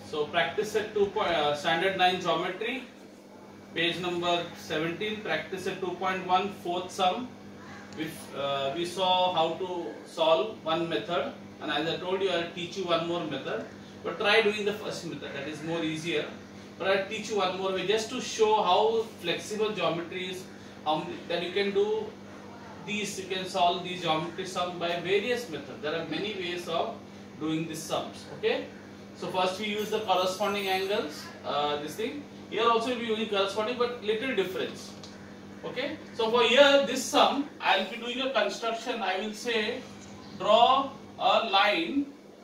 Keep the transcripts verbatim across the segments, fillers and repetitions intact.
So practice set two point uh, standard nine geometry, page number seventeen. Practice set two point one, fourth sum. We uh, we saw how to solve one method, and as I told you, I'll teach you one more method. But try doing the first method; that is more easier. But I'll teach you one more way just to show how flexible geometry is. How that you can do these, you can solve these geometry sum by various methods. There are many ways of doing these sums. Okay. So first we use the corresponding angles. Uh, this thing here also we will be using corresponding, but little difference. Okay. So for here this sum, I will be doing a construction. I will say draw a line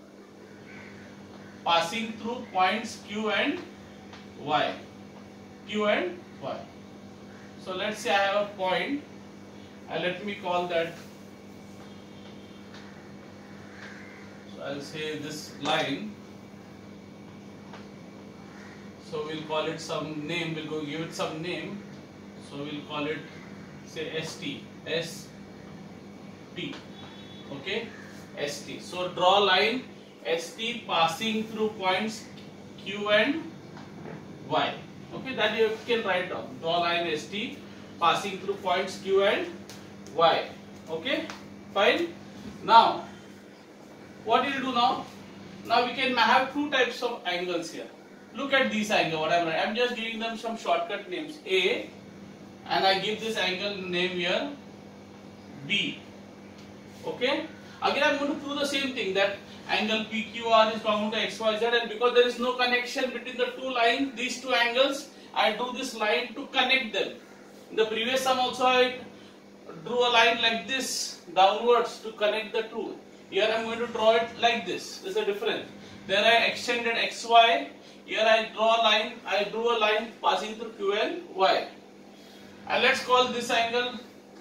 passing through points Q and Y. Q and Y. So let's say I have a point, and let me call that. So I'll say this line. So we'll call it some name. We'll go give it some name. So we'll call it, say, S T. S T. Okay, S T. So draw line S T passing through points Q and Y. Okay, that you can write down. Draw line S T passing through points Q and Y. Okay, fine. Now, what do you do now? Now we can have two types of angles here. Look at these angles. What I'm I'm just giving them some shortcut names. A, and I give this angle name here B. Okay. Again, I'm going to prove the same thing, that angle P Q R is common to X Y Z, and because there is no connection between the two lines, these two angles, I do this line to connect them. In the previous sum also I drew a line like this downwards to connect the two. Here I am going to draw it like this. There is a difference. There I extended X Y. Here I draw a line. I drew a line passing through Q and Y. And let's call this angle.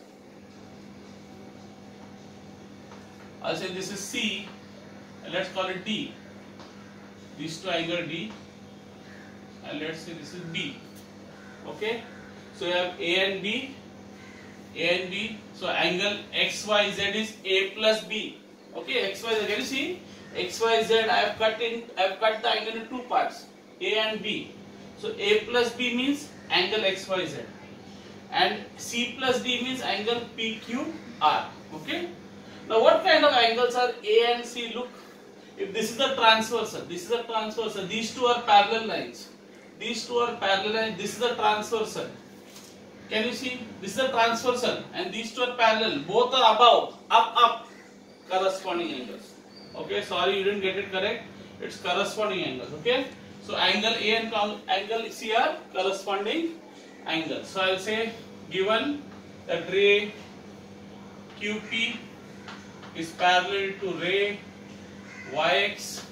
I'll say this is C. And let's call it D. These two angle D. And let's say this is B. Okay. So you have A and B. A and B. So angle X Y Z is A plus B. Okay. X Y Z. Can you see? X Y Z. I have cut in. I have cut the angle in two parts. A and B. So A plus B means angle X Y Z. And C plus D means angle P Q R. Okay. Now what kind of angles are A and C? Look, if this is the transversal, this is a transversal, these two are parallel lines. These two are parallel lines, this is the transversal. Can you see? This is the transversal and these two are parallel. Both are above, up, up, corresponding angles. Okay, sorry you didn't get it correct. It's corresponding angles. Okay. So angle A and angle C are corresponding angles. So I'll say given that ray Q P is parallel to ray Y X,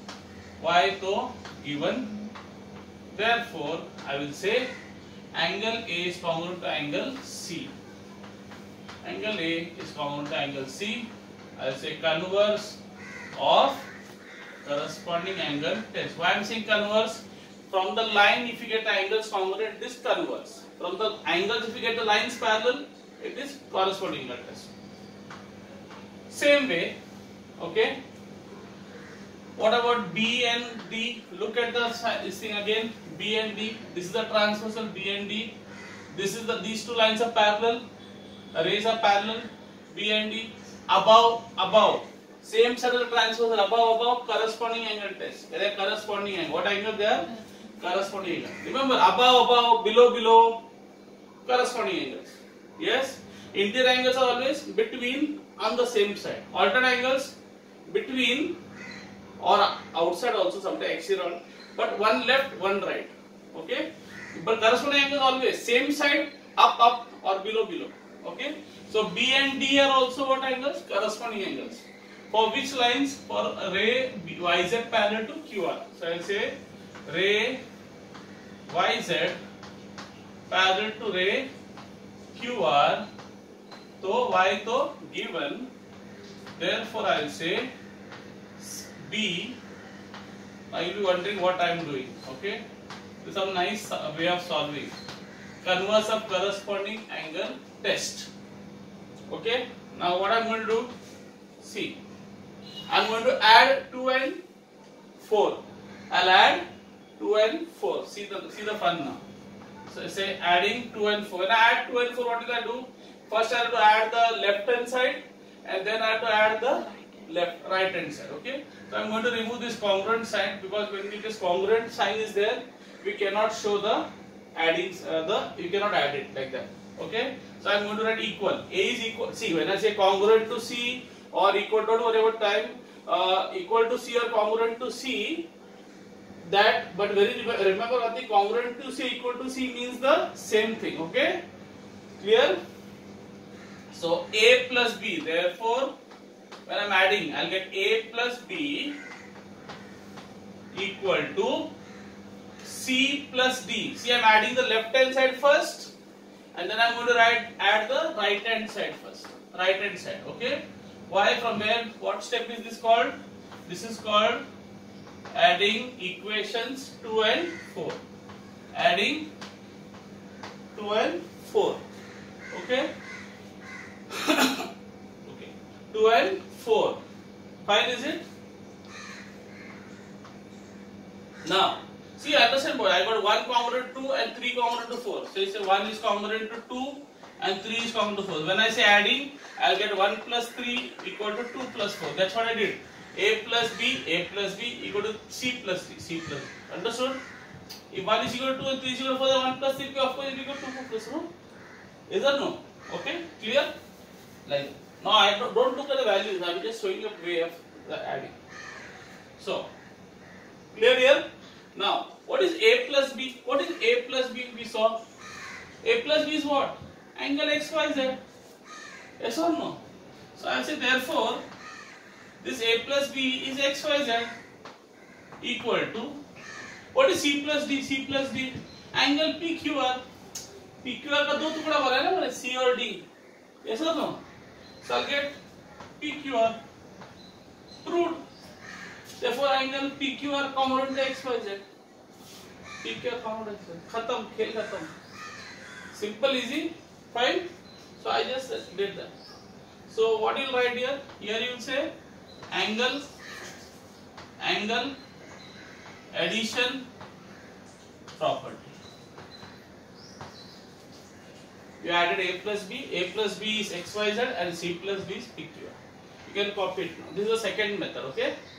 Y to given. Therefore, I will say angle A is congruent to angle C. Angle A is congruent to angle C. I will say converse of corresponding angle test. Why I am saying converse? From the line, if you get the angles congruent, it is converse. From the angles, if you get the lines parallel, it is corresponding angle test. Same way, okay. What about B and D? Look at the this thing again. B and D. This is the transversal B and D. This is the these two lines are parallel. The rays are parallel. B and D. Above, above. Same side of the transversal. Above, above. Corresponding angle test. They are corresponding angle. What angle they are? Corresponding angle. Remember, above, above, below, below. Corresponding angles. Yes. Interior angles are always between on the same side. Alternate angles between or outside also sometimes exterior, but one left, one right. Okay. But corresponding angles always same side, up, up or below, below. Okay. So B and D are also what angles? Corresponding angles. For which lines? For ray Y Z parallel to Q R. So I will say ray Y Z parallel to ray Q R. So Y to given. Therefore I will say B. Now you will be wondering what I am doing. Okay. This is a nice way of solving. Converse of corresponding angle test. Okay. Now what I am going to do? See. I am going to add two and four. I'll add two and four. See the see the fun now. So I say adding two and four. When I add two and four, what will I do? First I have to add the left hand side, and then I have to add the left right hand side. Okay. So I'm going to remove this congruent sign, because when it is congruent sign is there, we cannot show the adding uh, the you cannot add it like that. Okay. So I'm going to write equal. A is equal. See, when I say congruent to C or equal to whatever time, uh, equal to C or congruent to C, that, but very remember what the congruent to C equal to C means the same thing. Okay, clear? So A plus B, therefore when I'm adding, I'll get A plus B equal to C plus D. See, I'm adding the left hand side first, and then I'm going to write add the right hand side first. Right hand side. Okay. Why? From where? What step is this called? This is called adding equations two and four. Adding two and four. Okay. Okay. two and four. Fine, is it? Now, see, understand boy, I got one congruent to two and three congruent to four. So you say one is congruent to two and three is congruent to four. When I say adding, I'll get one plus three equal to two plus four. That's what I did. A plus B, A plus B equal to C plus D, C plus D. Understood? If one is equal to two and three is equal to four, then one plus three of course is equal to two plus four. Is that no? Okay, clear? Like, now I don't, don't look at the values, I am just showing you a way of the adding. So, clear here? Now, what is A plus B? What is A plus B we saw? A plus B is what? Angle X Y Z. Yes or no? So I will say therefore, this A plus B is X Y Z equal to, what is C plus D? C plus D, angle P Q R. P Q R का दो टुकड़ा बना है ना, C और D. Yes or no? So I'll get P Q R. Proved. Therefore angle P Q R congruent to X Y Z. P Q R congruent to X Y Z. खत्म, खेल खत्म. Simple, easy, fine. So I just did that. So what you will write here? Here you will say angle, angle, addition, property. You added A plus B. A plus B is X Y Z and C plus B is P Q R. You can copy it now. This is the second method. Okay.